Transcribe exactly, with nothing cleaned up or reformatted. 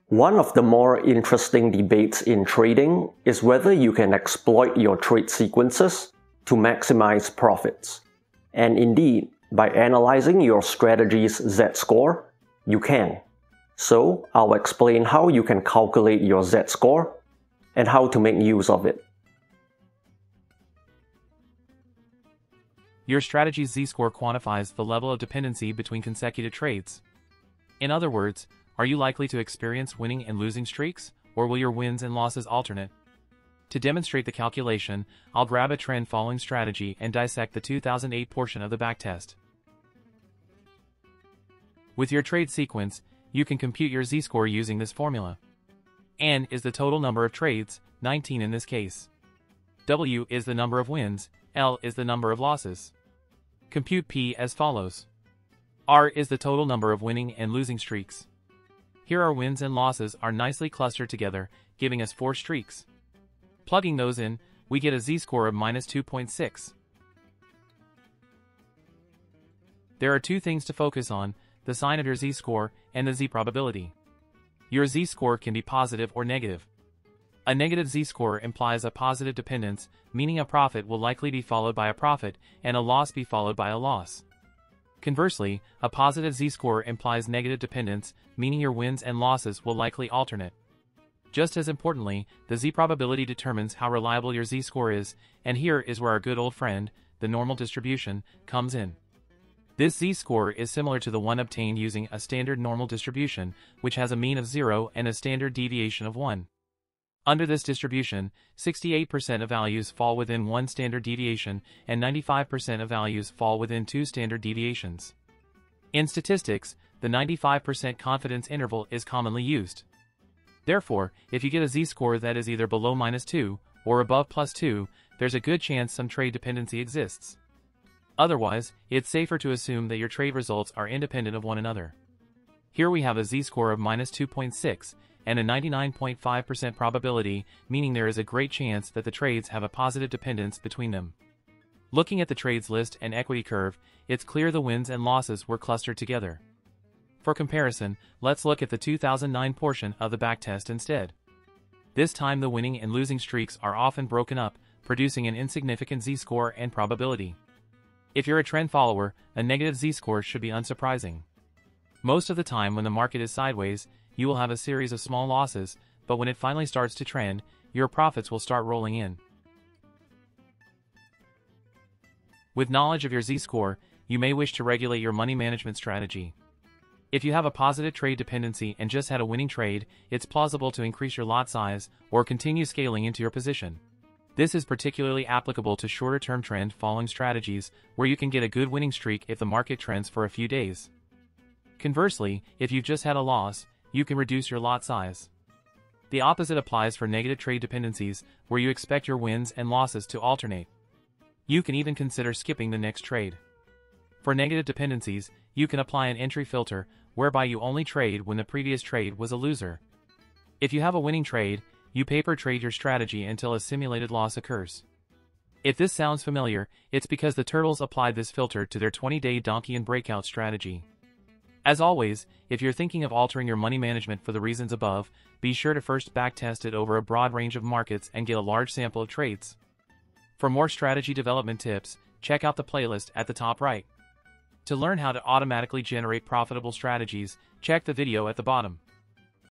One of the more interesting debates in trading is whether you can exploit your trade sequences to maximize profits. And indeed, by analyzing your strategy's Z-score, you can. So, I'll explain how you can calculate your Z-score and how to make use of it. Your strategy's Z-score quantifies the level of dependency between consecutive trades. In other words, are you likely to experience winning and losing streaks, or will your wins and losses alternate? To demonstrate the calculation, I'll grab a trend-following strategy and dissect the two thousand eight portion of the backtest. With your trade sequence, you can compute your Z-score using this formula. N is the total number of trades, nineteen in this case. W is the number of wins, L is the number of losses. Compute P as follows. R is the total number of winning and losing streaks. Here our wins and losses are nicely clustered together, giving us four streaks. Plugging those in, we get a Z-score of minus two point six. There are two things to focus on, the sign of your Z-score and the Z-probability. Your Z-score can be positive or negative. A negative Z-score implies a positive dependence, meaning a profit will likely be followed by a profit, and a loss be followed by a loss. Conversely, a positive Z-score implies negative dependence, meaning your wins and losses will likely alternate. Just as importantly, the Z-probability determines how reliable your Z-score is, and here is where our good old friend, the normal distribution, comes in. This Z-score is similar to the one obtained using a standard normal distribution, which has a mean of zero and a standard deviation of one. Under this distribution, sixty-eight percent of values fall within one standard deviation and ninety-five percent of values fall within two standard deviations. In statistics, the ninety-five percent confidence interval is commonly used. Therefore, if you get a Z-score that is either below minus two or above plus two, there's a good chance some trade dependency exists. Otherwise, it's safer to assume that your trade results are independent of one another. Here we have a Z-score of minus two point six, and a ninety-nine point five percent probability, meaning there is a great chance that the trades have a positive dependence between them. Looking at the trades list and equity curve, it's clear the wins and losses were clustered together. For comparison, let's look at the two thousand nine portion of the backtest instead. This time the winning and losing streaks are often broken up, producing an insignificant Z-score and probability. If you're a trend follower, a negative Z-score should be unsurprising. Most of the time when the market is sideways, you will have a series of small losses, but when it finally starts to trend, your profits will start rolling in. With knowledge of your Z-score, you may wish to regulate your money management strategy. If you have a positive trade dependency and just had a winning trade, it's plausible to increase your lot size or continue scaling into your position. This is particularly applicable to shorter-term trend-following strategies where you can get a good winning streak if the market trends for a few days. Conversely, if you've just had a loss, you can reduce your lot size. The opposite applies for negative trade dependencies, where you expect your wins and losses to alternate. You can even consider skipping the next trade. For negative dependencies, you can apply an entry filter, whereby you only trade when the previous trade was a loser. If you have a winning trade, you paper trade your strategy until a simulated loss occurs. If this sounds familiar, it's because the turtles applied this filter to their twenty-day donkey and breakout strategy. As always, if you're thinking of altering your money management for the reasons above, be sure to first backtest it over a broad range of markets and get a large sample of trades. For more strategy development tips, check out the playlist at the top right. To learn how to automatically generate profitable strategies, check the video at the bottom.